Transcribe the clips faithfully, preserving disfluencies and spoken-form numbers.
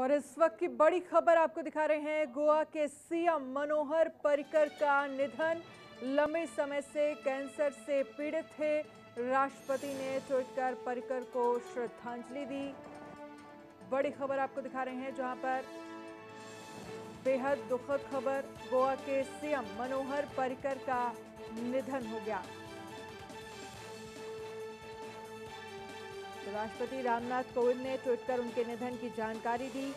और इस वक्त की बड़ी खबर आपको दिखा रहे हैं। गोवा के सीएम मनोहर पर्रिकर का निधन। लंबे समय से कैंसर से पीड़ित थे। राष्ट्रपति ने ट्वीट कर पर्रिकर को श्रद्धांजलि दी। बड़ी खबर आपको दिखा रहे हैं जहां पर बेहद दुखद खबर, गोवा के सीएम मनोहर पर्रिकर का निधन हो गया। तो राष्ट्रपति रामनाथ कोविंद ने ट्वीट कर उनके निधन की जानकारी दी।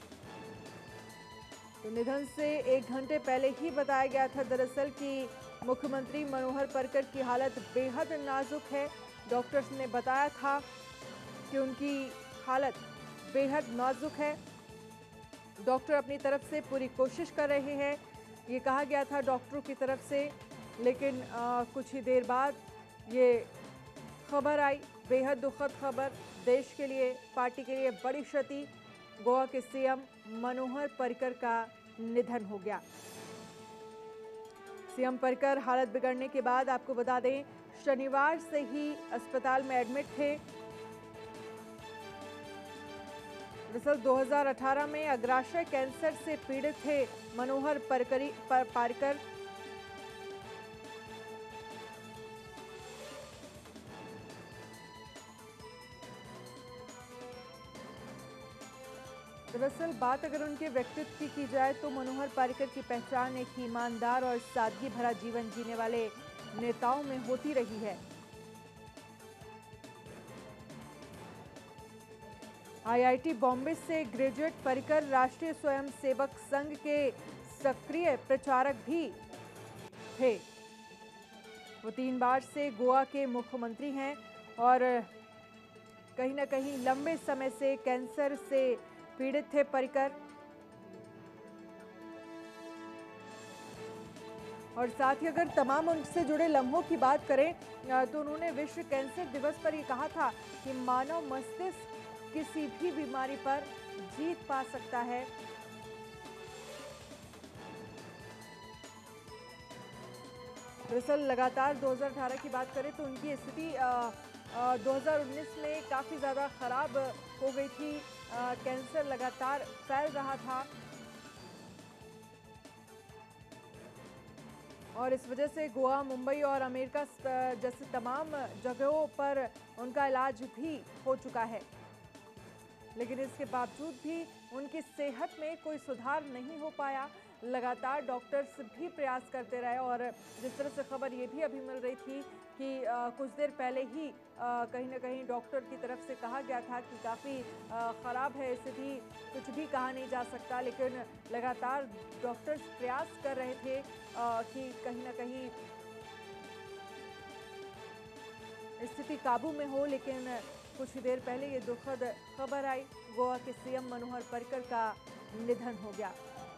तो निधन से एक घंटे पहले ही बताया गया था दरअसल कि मुख्यमंत्री मनोहर पर्रिकर की हालत बेहद नाजुक है। डॉक्टर्स ने बताया था कि उनकी हालत बेहद नाजुक है। डॉक्टर अपनी तरफ से पूरी कोशिश कर रहे हैं, ये कहा गया था डॉक्टरों की तरफ से। लेकिन आ, कुछ ही देर बाद ये खबर आई, बेहद दुखद खबर, देश के लिए, पार्टी के लिए बड़ी क्षति। गोवा के सीएम मनोहर पर्रिकर का निधन हो गया। सीएम पर्रिकर हालत बिगड़ने के बाद आपको बता दें शनिवार से ही अस्पताल में एडमिट थे। दरअसल दो हज़ार अठारह में अग्राशय कैंसर से पीड़ित थे मनोहर पर्रिकर। दरअसल बात अगर उनके व्यक्तित्व की की जाए तो मनोहर पर्रिकर की पहचान एक ईमानदार और सादगी भरा जीवन जीने वाले नेताओं में होती रही है। आईआईटी बॉम्बे से ग्रेजुएट पर्रिकर राष्ट्रीय स्वयंसेवक संघ के सक्रिय प्रचारक भी थे। वो तीन बार से गोवा के मुख्यमंत्री हैं और कहीं ना कहीं लंबे समय से कैंसर से पीड़ित थे पर्रिकर। और साथ ही अगर तमाम उनसे जुड़े लम्हों की बात करें तो उन्होंने विश्व कैंसर दिवस पर ये कहा था कि मानव मस्तिष्क किसी भी बीमारी पर जीत पा सकता है। दरअसल लगातार दो हज़ार अठारह की बात करें तो उनकी स्थिति दो हज़ार उन्नीस में काफ़ी ज़्यादा ख़राब हो गई थी। आ, कैंसर लगातार फैल रहा था और इस वजह से गोवा, मुंबई और अमेरिका जैसे तमाम जगहों पर उनका इलाज भी हो चुका है। लेकिन इसके बावजूद भी उनकी सेहत में कोई सुधार नहीं हो पाया। लगातार डॉक्टर्स भी प्रयास करते रहे और जिस तरह से खबर ये भी अभी मिल रही थी कि आ, कुछ देर पहले ही आ, कहीं ना कहीं डॉक्टर की तरफ से कहा गया था कि काफ़ी ख़राब है स्थिति, कुछ भी कहा नहीं जा सकता। लेकिन लगातार डॉक्टर्स प्रयास कर रहे थे आ, कि कहीं ना कहीं स्थिति काबू में हो। लेकिन कुछ ही देर पहले ये दुखद खबर आई, गोवा के सीएम मनोहर पर्रिकर का निधन हो गया।